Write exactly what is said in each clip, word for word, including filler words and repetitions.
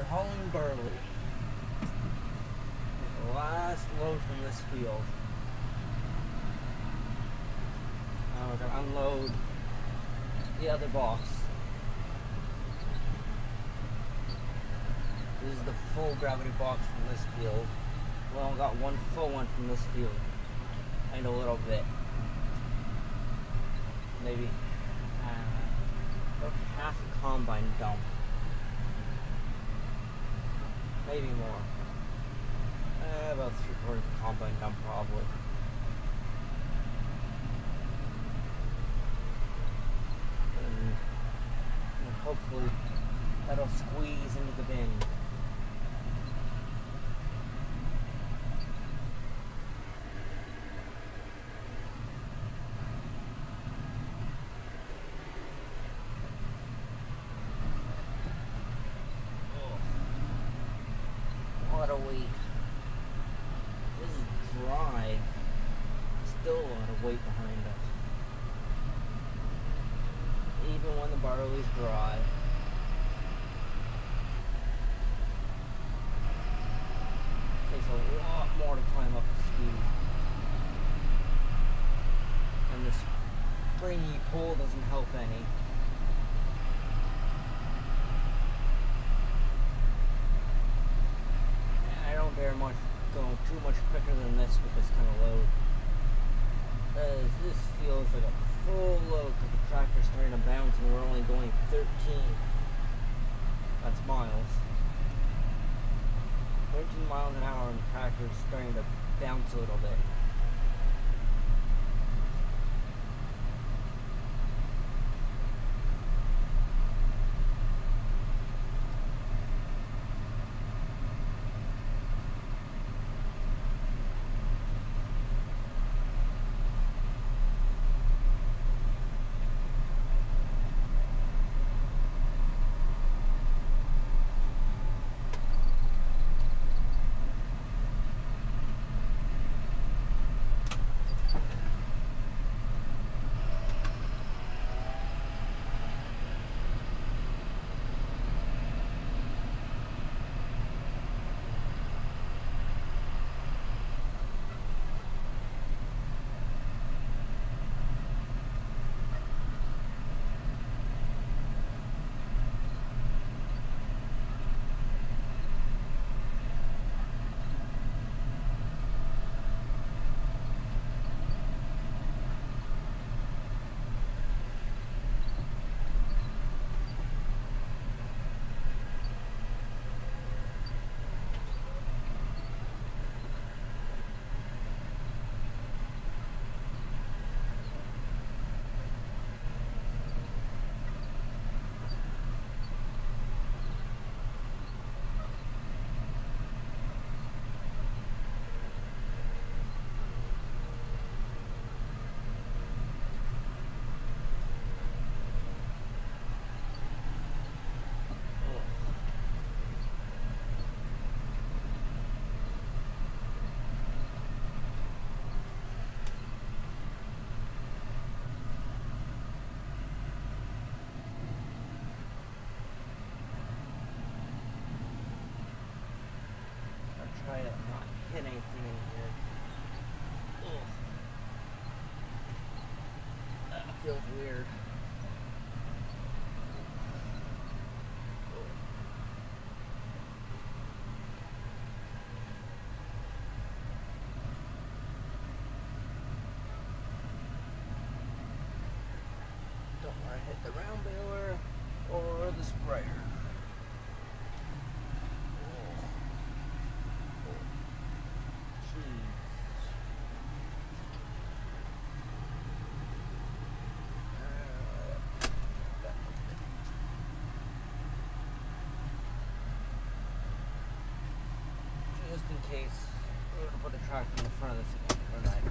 hauling barley. The last load from this field. Now we're gonna unload the other box. This is the full gravity box from this field. We only got one full one from this field. And a little bit. Maybe uh, about half a combine dump. Maybe more. Uh, about three quarters of a combine dump probably. And, and hopefully that'll squeeze into the bin. What a weight. This is dry. Still a lot of weight behind us. Even when the barley's dry. Takes a lot more to climb up the speed. And this springy pull doesn't help any. Very much going too much quicker than this with this kind of load. As this feels like a full load because the tractor's starting to bounce and we're only going thirteen. That's miles. thirteen miles an hour and the tractor's starting to bounce a little bit. Try to not hit anything in here. Ugh. That feels weird. Don't want to hit the round baler or the sprayer. Just in case, we're going to put the tractor in the front of this again for night.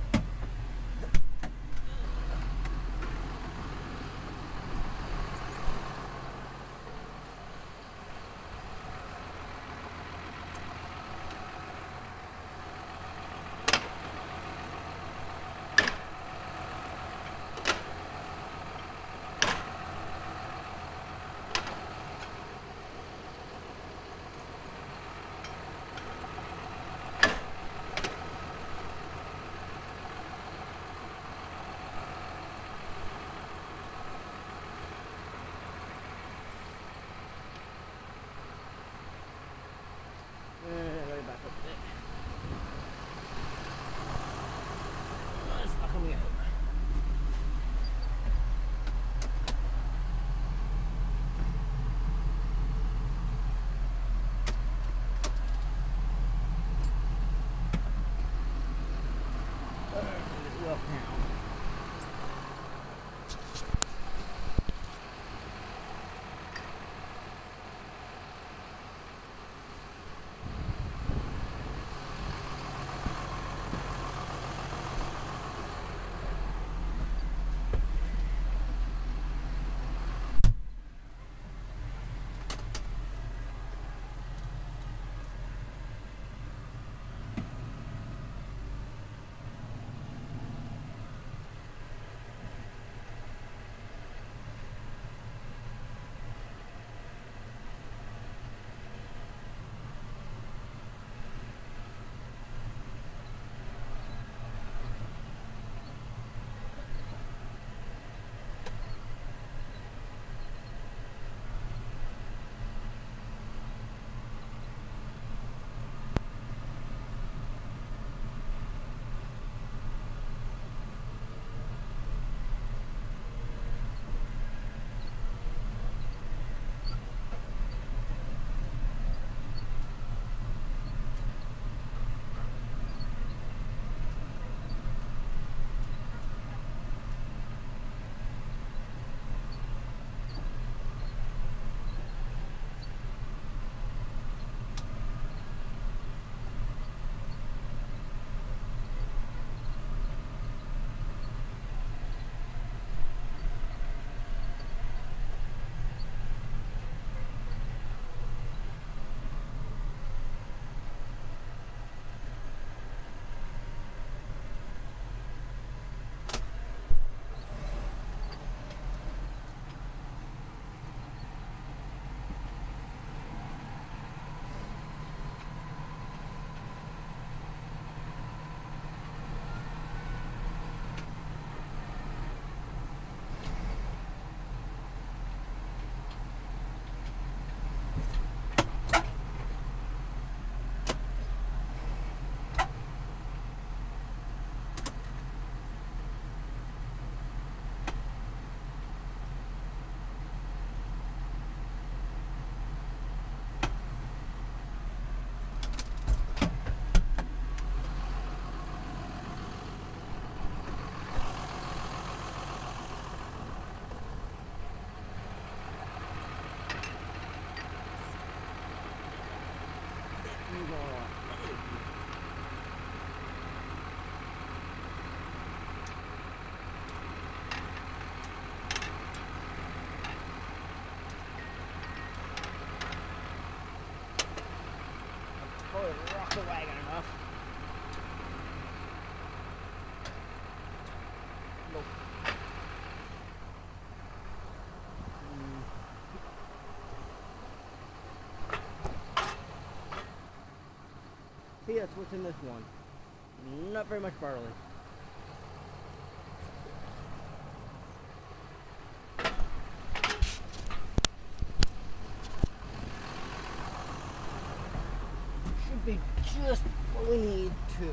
See, that's what's in this one. Not very much barley. Should be just what we need to.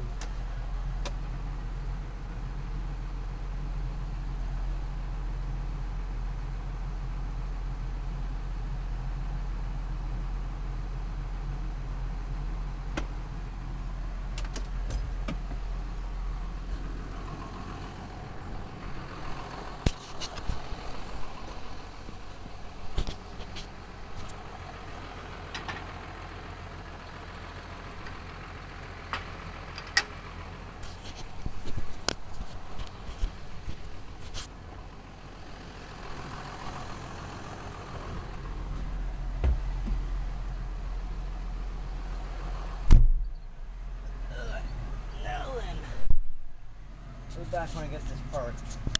We'll be back when I get this part.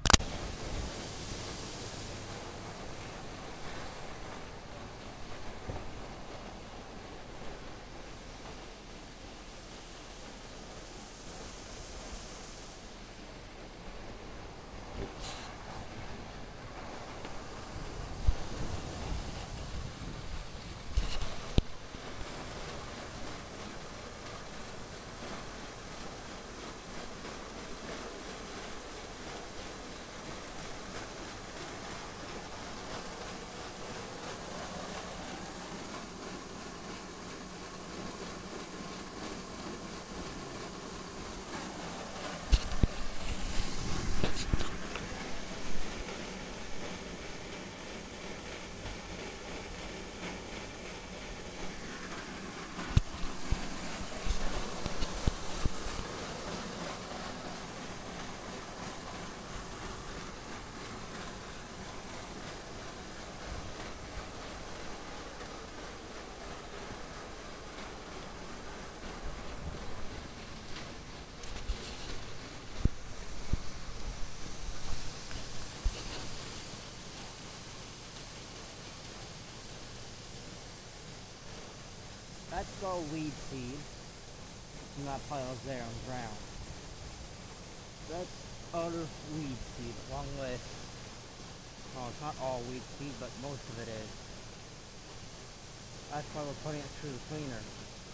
That's all weed seed from that pile there on the ground. That's other weed seed, along with, well, it's not all weed seed, but most of it is. That's why we're putting it through the cleaner.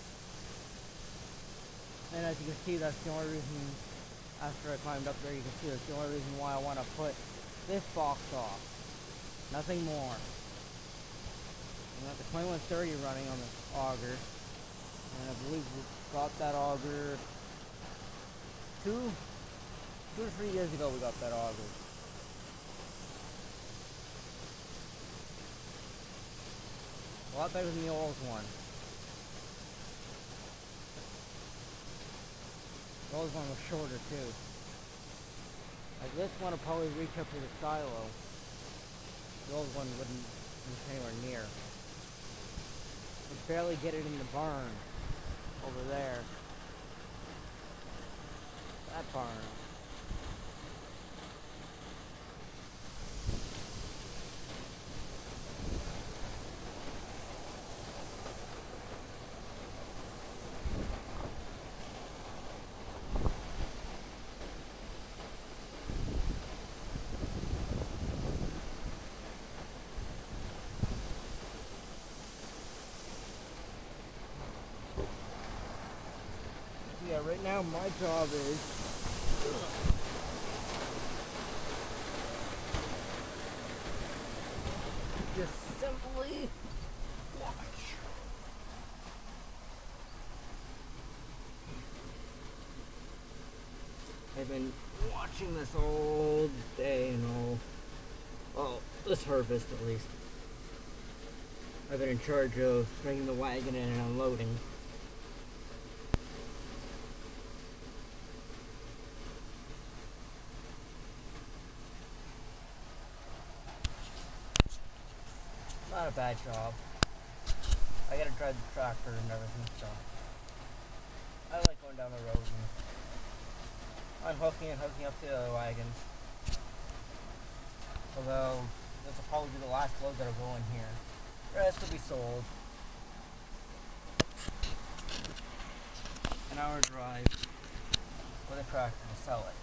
And as you can see, that's the only reason, after I climbed up there, you can see that's the only reason why I want to put this box off. Nothing more. We got the twenty-one thirty running on the auger, and I believe we got that auger two, two or three years ago. We got that auger. A lot better than the old one. The old one was shorter too. Like this one will probably reach up to the silo. The old one wouldn't reach anywhere near. Could barely get it in the barn over there. That barn. Yeah, right now my job is just simply watch. I've been watching this all day and all, well, this harvest at least. I've been in charge of bringing the wagon in and unloading. Not a bad job. I gotta drive the tractor and everything, so I like going down the road and unhooking and hooking up the other wagons. Although this will probably be the last load that'll go in here. The rest will be sold. And an hour drive with a tractor to sell it.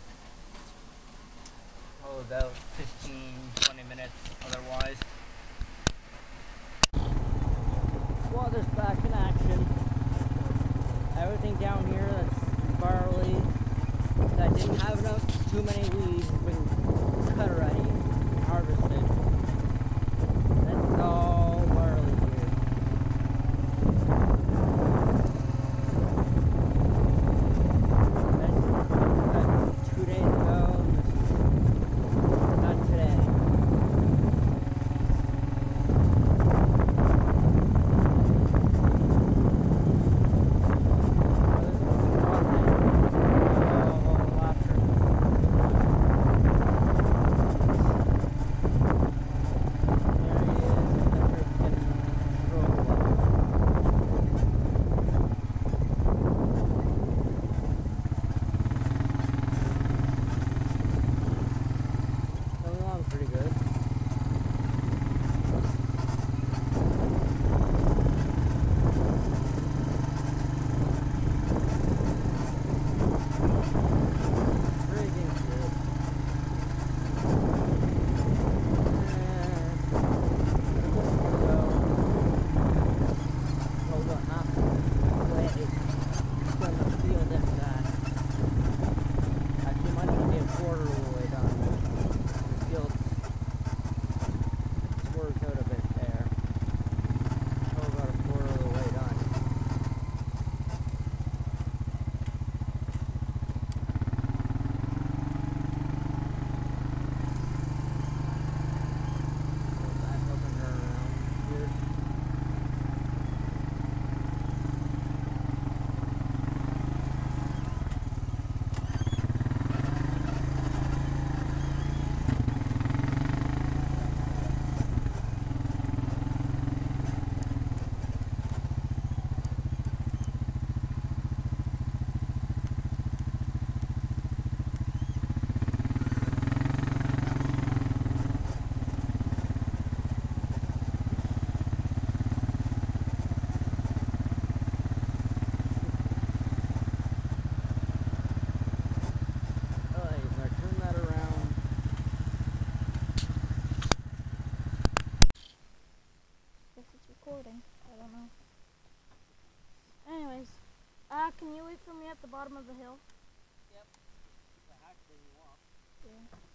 Oh, about fifteen, twenty minutes otherwise. Water's back in action. Everything down here that's barley, that didn't have enough, too many weeds, has been cut already and harvested. That's all barley here. That's cut two days ago, not today. Pretty good. Recording. I don't know. Anyways, uh, can you wait for me at the bottom of the hill? Yep. The hack didn't walk. Yeah.